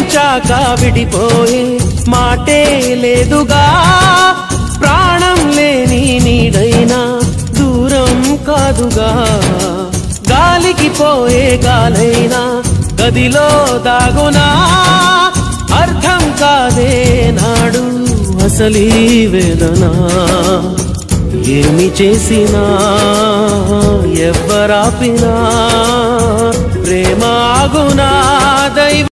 పిలిచాక విడిపోయే మాటే లేదుగా ప్రాణం లేని నీడైనా దూరం కాదుగా గాలికి పోయే గాలైనా గదిలో దాగునా అర్థం కాదే నాడు అసలీ వేదన ఏమి చేసినా ఎవ్వరాపినా ప్రేమ ఆగునా దైవం